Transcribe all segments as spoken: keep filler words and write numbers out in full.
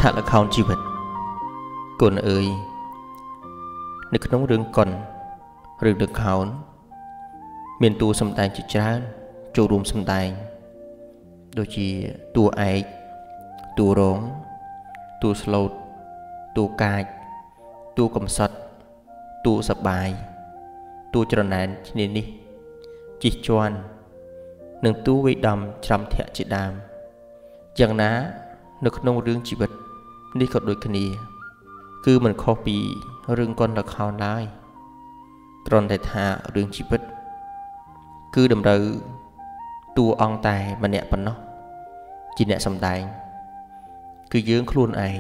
ฉากละครชีวิตกลเอ๋ยนึกน้องเรื่องก่อนเรื่องเดือดเขาเมียนตัวสำแดงจิตร้านโจรวมสำแดงโดยจีตัวไอตัวร้องตัวสโลดตัวกายตัวกำสัดตัวสบายตัวจรนันชนิดนี้จิตจวนหนึ่งตัวไว้ดำจำเถะจิตดำอย่างนั้นนึกน้องเรื่องชีวิตนี่ก็โดยคณีคือมันข้อปีเรื่องก้อนละครได้ตรอนแต่ทาเรื่องชีวิตคือดำเนินตัวองตายมันเนี่ยปนเนาะจีเนี่ยสำแดงคือยื้องครูนไอ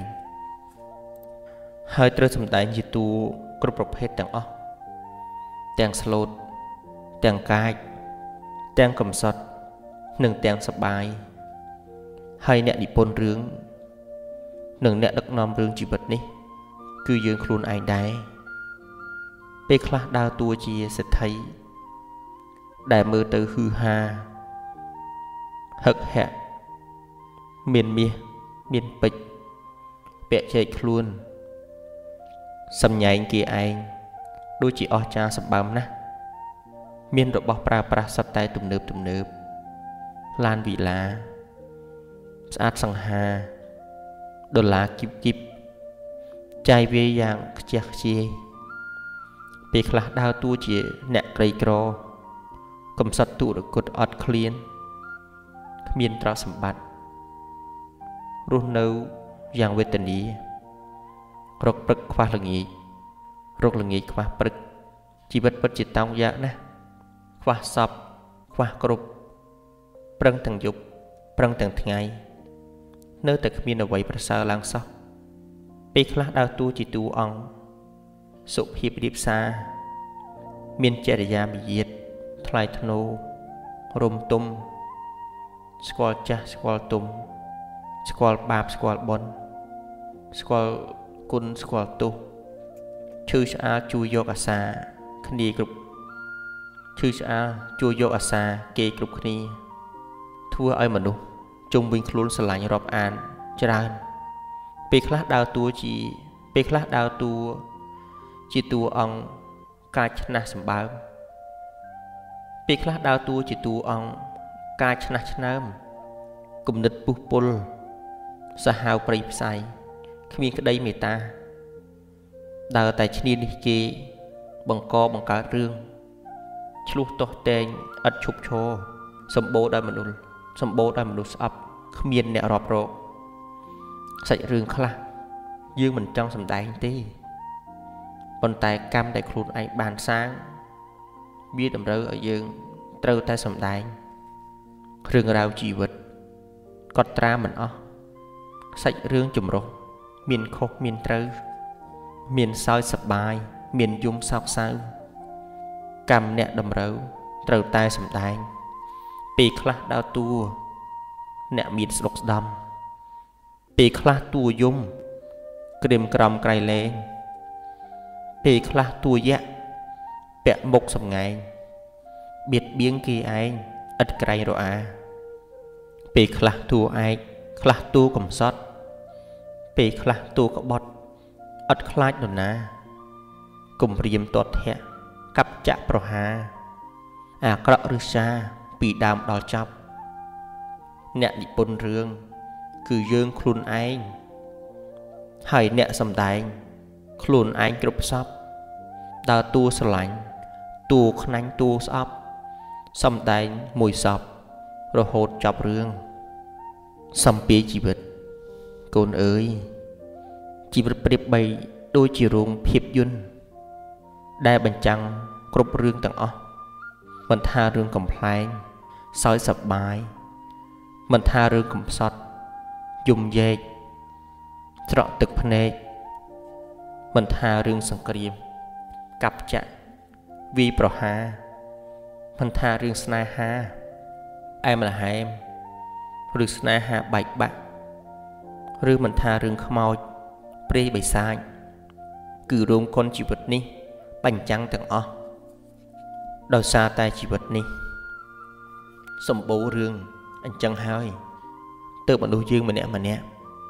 ให้เตอร์สำแดงจีตัวกรุบประเภทต่างอ้อแต่งสโลดแต่งกายแต่งกำสัดหนึ่งแต่งสบายให้เนี่ยดิปนเรื่องหนึ่งเนี่ยดักนอมเรื่องชีวิตนี้คือยืนครูนไอได้เปคลาดาวตัวจีเสร็จไทยได้มือเตอฮือฮาหักแหะเมียนเมียเมียนปิดเปะใจครูนสำยัยกี่ไอดูจีอจาสบายนะเมียนดอกบอกปลาปลาสับไตตุ่มเนิบตุ่มเนิบลานวีลาสะอาดสังหาดอลลาร์กิบกิบใจเวียอย่างเจียเจียเปคลาดาวตัวเจียเนกไกรกรอกำสัตตุรกดอดเคลียนเมียนตราสมบัติรุ่นเนื้ออย่างเวทนีรกปรึกควาหลังอีรกหลังอีควาปรึกชีวิตปัจจิตต้องยากนะควาสับควากรุบปรังต่างยุบปรังต่างไงเนื้อแต่มีนเอาไว้ประสาลังซอกเปคลาดาวตัวจิตูองสุขีปดิบซาเมียนเจริยามีเย็ดทลายธนูรมตุมสควอลจ้าสควอลตุมสควอลบาบสควอลบอลสควอลกุนสควอลตุชื่อชาจูโยกอาซาคดีกรุบชื่อชาจูโยกอาซาเกกรุบคดีทั่วไอ้มนุษย์จงวิ่งคลุนสลายรอบอ่านจรานเปคลาดาวตัวจีเปคลาดาวตัวจีตัวองกาชนะสมบัติเปคลาดาวตัวจีตัวองกาชนะชนะกุมนิดปุปลสหาวปริสัยขมีกระไดเมตาดาวแต่ชนิดนี้เกบังกอบังการเรื่องชลุตแตงอัดชุบโชสมบูรณ์ได้มนุษย์สมบูรณ์ได้มนุษย์อับขมีนเนี่ยรอบโรใส่เรื่องคลายืงมันจ้องสำได้ตีบนไตกรรมได้ครูนไอบานสร้างบีดำเริอยืงเติร์แต่สำได้เรื่องราวชีวิตกอดตรามันอ้อใส่เรื่องจุ่มรกมีนโคมีนเติร์มีนซอยสบายมีนยุ่มซอกเศร้ากรรมเนี่ยดำเริเติร์แต่สำได้ปีคลาดาวตัวเนี่ยมีสลกดำปีคลาตัวยุ่มกระเด็มกรำไกลแรงปีคลาตัวแยะแปะบกสำไงเบียดเบี้ยงกีไออัดไกลโรอาปีคลาตัวไอคลาตัวกลมซอดปีคลาตัวกบดอัดคลาดดนะกลมเรียมตอดแทะกับจะประหาอากระฤชาปีดามดอจับเนี่ยดิปนเรื่องคือยืงคลุนไอให้เนี่ยสำแดงคลุนไอกรุบซับดาวตัวสลังตัวขนังตัวซับสำแดงมวยซับเราโหดจับเรื่องสัมปีชีวิตโกนเอ๋ยชีวิตเปรียบใบโดยจีรงเพียบยุนได้บรรจังกรุบเรื่องต่างอ้อมันทาเรื่องกำแพงซอยสบายมันทาเรื่องกำซัดยุ่มเยกเจาะตึกพเนกมันทาเรื่องสังเกตกับจะวีประหามันทาเรื่องสนาหาไอมันหายหรือสนาหาใบบักหรือมันทาเรื่องขมอยเปรี้ยใบซายคือรวมคนชีวิตนี้ปัญจังต่างอ้อดาวซาตายชีวิตนี้สมบูรณ์เรื่องอันจังหายเติบมาดูยืงมันเนี่ยมันเนี่ย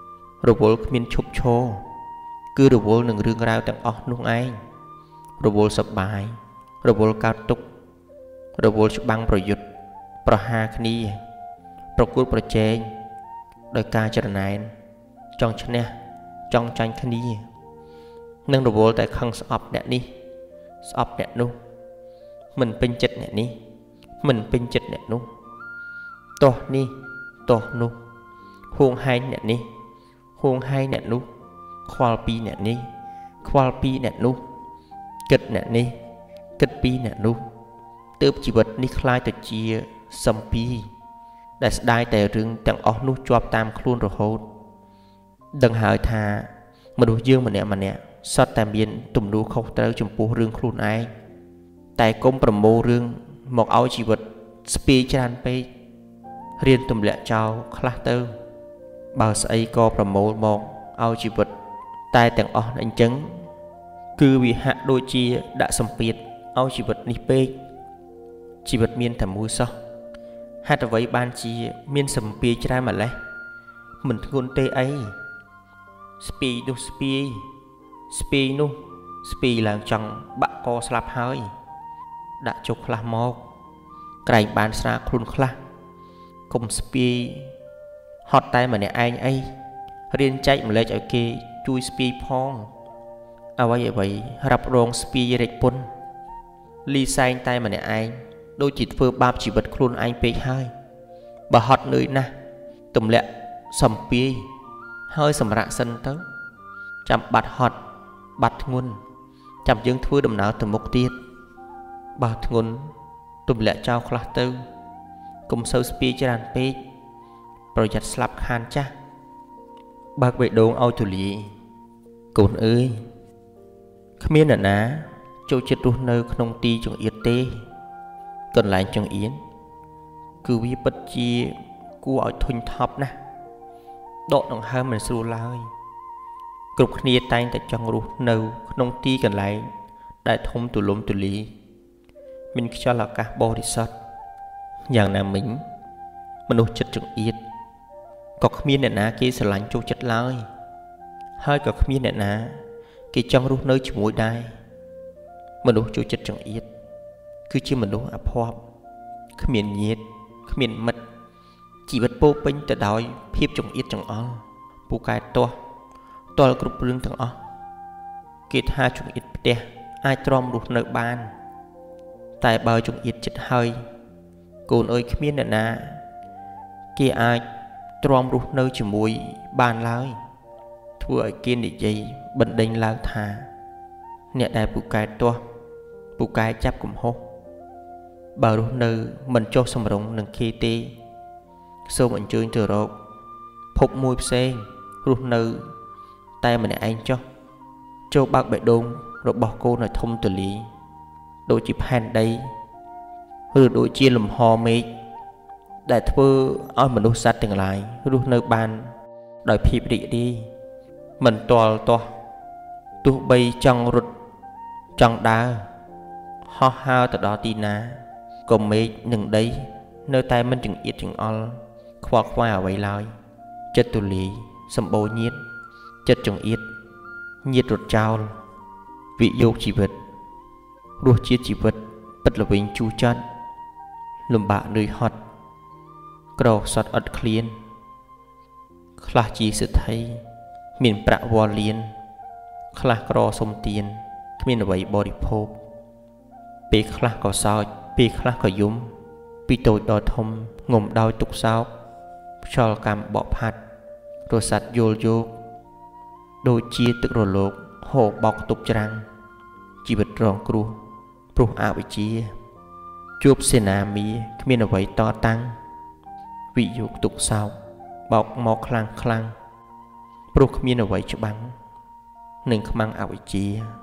រវល់គ្មានឈប់ឈរគឺរវល់នឹងរឿងរ៉ាវទាំងអស់នោះឯងរវល់សប្បាយរវល់កើតទុក្ខរវល់ច្បាំងប្រយុទ្ធប្រហារគ្នាប្រកួតប្រជែងដោយការច្រណែនចង់ឈ្នះចង់ចាញ់គ្នានឹងរវល់តែខឹងស្អប់អ្នកនេះស្អប់អ្នកនោះមិនពេញចិត្តអ្នកនេះមិនពេញចិត្តអ្នកនោះតោះនេះតោះនោះហួងហែងអ្នកនេះហួងហែងអ្នកនោះខ្វល់ពីអ្នកនេះខ្វល់ពីអ្នកនោះគិតអ្នកនេះគិតពីអ្នកនោះទើបជីវិតនេះคล้ายទៅជាសំពីដែលស្ដាយតែរឿងទាំងអស់នោះជាប់តាមខ្លួនរហូតដឹងហើយថាមនុស្សយើងម្នាក់ម្នាក់សុទ្ធតែមានទំនួលខុសត្រូវចំពោះរឿងខ្លួនឯងតែកុំប្រមូលរឿងមកឲ្យជីវិតស្ពាយច្រើនពេករៀនទម្លាក់ចោលខ្លះទៅបើស្អីក៏ប្រមូលមកឲ្យជីវិតតែទាំងអស់អញ្ចឹងគឺវាហាក់ដូចជាដាក់សម្ពាធឲ្យជីវិតនេះពេកជីវិតមានតែមួយសោះហេតុអ្វីបានជាមានសម្ពាយច្រើនម្ល៉េះមិនធ្ងន់ទេអីស្ពាយនោះស្ពាយស្ពាយនោះស្ពាយឡើងចង់បាក់កស្លាប់ហើយដាក់ចុកខ្លះមកក្រែងបានស្រាខ្លួនខ្លះកុំស្ពាយហត់តែម្នាក់ឯងអីរៀនចែកម្លែកឲ្យគេជួយស្ពាយផងអ្វីអ្វីរ៉ាប់រងស្ពាយរិចពុនលីសែងតែម្នាក់ឯងដូចជាធ្វើបាបជីវិតខ្លួនឯងពេកហើយបើហត់នឿយណាស់ទម្លាក់សំពាយហើយសម្រាកសិនទៅចាំបាត់ហត់បាត់ធ្ងន់ចាំយើងធ្វើដំណើរទៅមុខទៀតបើធ្ងន់ទម្លាក់ចោលខ្លះទៅកុំសូវស្ពាយច្រើនពេកប្រយ័ត្នស្លាប់ខានចាស់បើកបេះដូងឲ្យទូលាយកូនអើយគ្មានអ្នកណាចូលចិត្តរស់នៅក្នុងទីចង្អៀតទេកន្លែងចង្អៀតគឺវាពិតជាគួរឲ្យធុញថប់ណាស់ដកដង្ហើមមិនស្រួលឡើយគ្រប់គ្នាតែងតែចង់រស់នៅក្នុងទីកន្លែងដែលធំទូលំទូលាយមានខ្យល់អាកាសបរិសុទ្ធយ៉ាងណាមិញមនុស្សចិត្តចង្អៀតក៏គ្មានអ្នកណាគេស្រឡាញ់ចូលចិត្តឡើយហើយក៏គ្មានអ្នកណាគេចង់រស់នៅជាមួយដែរមនុស្សចូលចិត្តចង្អៀតគឺជាមនុស្សអភ័ព្វគ្មានញាតិគ្មានមិត្តជីវិតពោពេញទៅដោយភាពចង្អៀតចង្អល់ពូកែទាស់តល់គ្រប់រឿងទាំងអស់គេថាចង្អៀតផ្ទះអាចទ្រាំរស់នៅបានតែបើចង្អៀតចិត្តហើយកូនអើយគ្មានអ្នកណាគេអាចទ្រាំរស់នៅជាមួយបានឡើយធ្វើឲ្យគេនិយាយបណ្ដេញឡើងថាអ្នកដែលពូកែទាស់ពូកែចាប់កំហុសបើរស់នៅមិនចុះសម្រុងនឹងគេទេសូមអញ្ជើញទៅរកភពមួយផ្សេងរស់នៅតែម្នាក់ឯងចុះចូលបើកបេះដូងរបស់កូនឲ្យធំទូលាយដូចជាផែនដីឬដូចជាលំហមេឃដែលធ្វើឲ្យមនុស្សសត្វទាំងឡាយរស់នៅបានដោយភាពរីករាយមិនទាល់ទាស់ទោះបីចង់រត់ចង់ដើរហោះហើរទៅដល់ទីណាក៏មេឃនិងដីនៅតែមិនចង្អៀតចង្អល់ខ្វល់ខ្វាយអ្វីឡើយចិត្តទូលាយសម្បូរញាតចិត្តចង្អៀតញាតរត់ចោលវិយោគជីវិតរសជាតិជីវិតពិតល្វីងជូរចត់លំបាកនឿយហត់ក្រសត់អត់ឃ្លានខ្លះជាសិទ្ធិមានប្រាក់វល់លៀនខ្លះក្រសុំទានគ្មានអ្វីបរិភោគពេលខ្លះក៏សោចពេលខ្លះក៏យំពីតូចដល់ធំងុំដោយទុកសោកខ្យល់កម្មបក់ផាត់រសាត់យល់យោគដូចជាទឹករលកហូរបោកទប់ច្រាំងជីវិតរងគ្រោះព្រោះអវិជ្ជាជួបសេនាមីគ្មានអ្វីតតាំងវិយោគទុកសោកបោកមកខ្លាំងខ្លាំងព្រោះគ្មានអ្វីច្បាំងនឹងខ្មាំងអវិជ្ជា